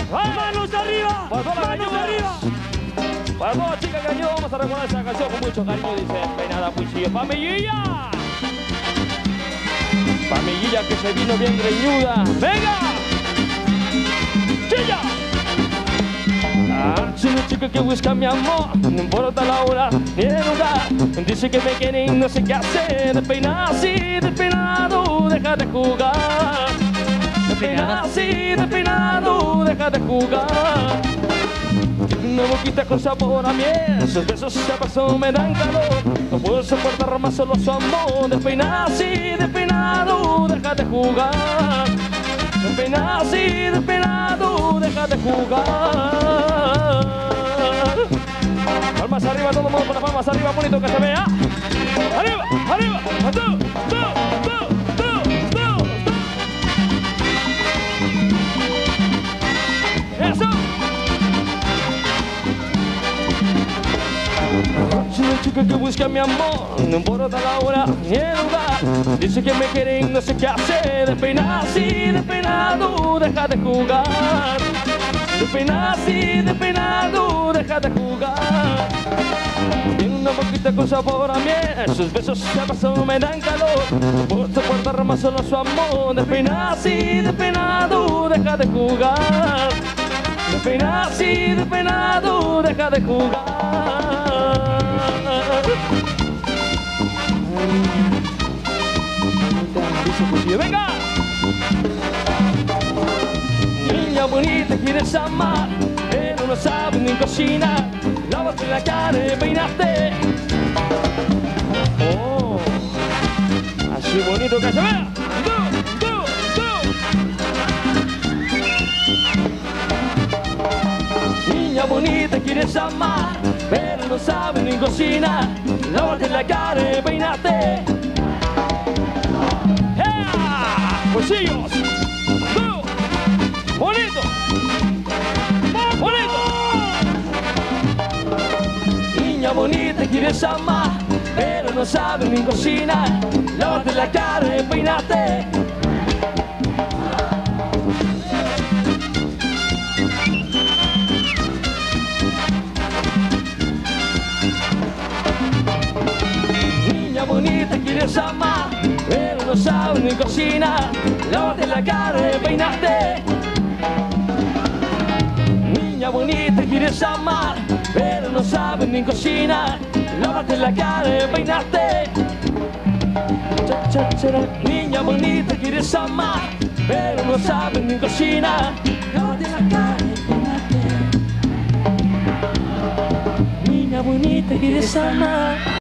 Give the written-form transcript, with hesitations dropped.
¡Manos arriba! ¡Manos arriba! Para todas las chicas que han ido, vamos a recordar esa canción con mucho cariño. Dice, peinada cuchillo, famililla. Famililla que se vino bien greñuda. ¡Venga! ¡Chilla! Soy una chica que busca mi amor, no importa la hora ni el lugar. Dice que me quiere y no sé qué hacer. Despeinada así, despeinado, deja de jugar. Despeinada así, despeinado, deja de jugar. Una boquita con sabor a miel, sus besos se pasó, me dan calor. No puedo soportar más solo su amor. Despeinada así, despeinado, deja de jugar. Despeinada así, despeinado, deja de jugar. Palmas arriba, todo el mundo con las palmas arriba, bonito que se vea. Arriba, arriba, tú, tú, tú, tú, tú, tú. Eso. Soy una chica que busca mi amor, no importa la hora ni el lugar. Dice que me quiere y no sé qué hacer. Despeinada así, despeinado, deja de jugar. Despeinada así, despeinado, deja de jugar. Tiene una boquita con sabor a miel, sus besos se pasó, me dan calor. No puedo soportar más solo su amor. Despeinada así, despeinado, deja de jugar. Despeinada así, despeinado, deja de jugar. ¡Venga! Niña bonita, quieres amar, pero no sabes ni cocinar. Lávate la cara y peinaste. Oh, así bonito que se vea. Niña bonita, quieres amar, pero no sabes ni cocinar. Lávate la cara y peinaste. ¡Cuchillos! ¡Bonito! ¡Bonito! Niña bonita, quieres amar, pero no sabes ni cocinar. Lávate la cara y peínate. Niña bonita, quieres amar, pero no sabes ni cocinar. Lávate la cara y peinaste. Niña bonita, quieres amar, pero no sabes ni cocinar. Lávate la cara y peinaste. Niña bonita, quieres amar, pero no sabes ni cocinar. Lávate la cara y peinaste. Niña bonita, quieres amar.